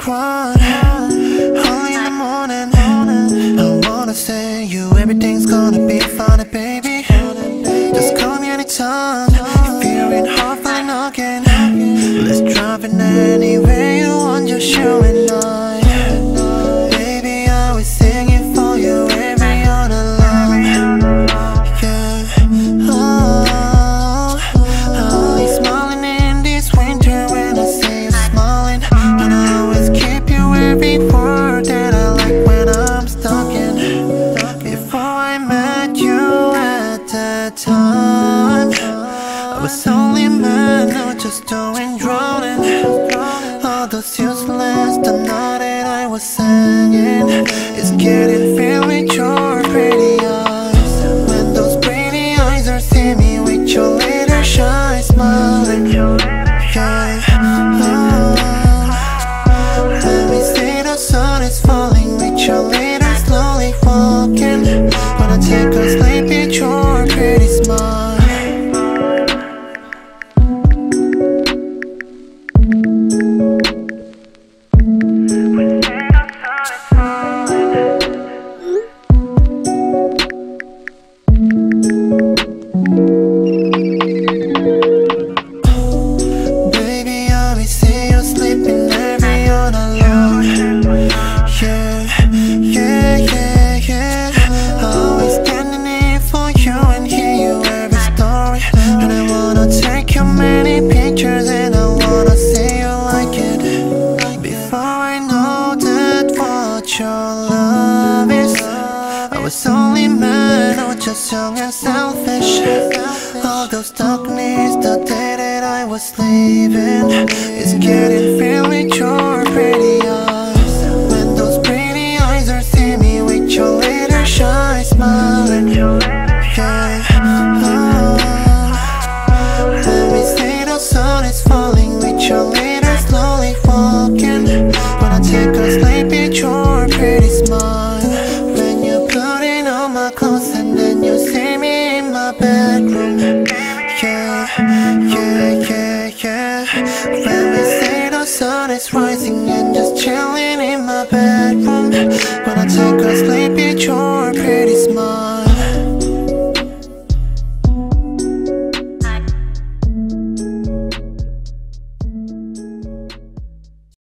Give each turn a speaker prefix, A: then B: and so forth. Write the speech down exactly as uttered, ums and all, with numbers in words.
A: one. Early in the morning, I wanna say you everything's gonna be fine, baby. Just call me anytime if you're in Hartford again. Let's drive in anywhere you want, just you and I. Baby, I was singing for you every other love. Yeah, oh, oh, you're smiling in this winter when I see you smiling. And I always keep you every word that I like when I'm stuck in. Before I met you at that time, I was only man, now just doing drowning. All those useless, the night that I was singing, it's getting filled with your pretty eyes. When those pretty eyes are seeing me with your little shy smiling. Yeah, oh, let me see the sun is falling with your little slowly walking. When I take a sleep with your pretty smile. Your love is, I was only man, I was just young and selfish. All those darkness, the day that I was leaving, it's getting filled with your pretty eyes. When those pretty eyes are seeing me with your little shy smiling. Yeah, oh, let me see the sun is falling with your little slowly walking. When I take a sleep with your pretty smile. When you're putting on my clothes and then you see me in my bedroom. Yeah, yeah, yeah, yeah. When we say the sun is rising and just chilling in my bedroom. When I take a sleep with your pretty smile.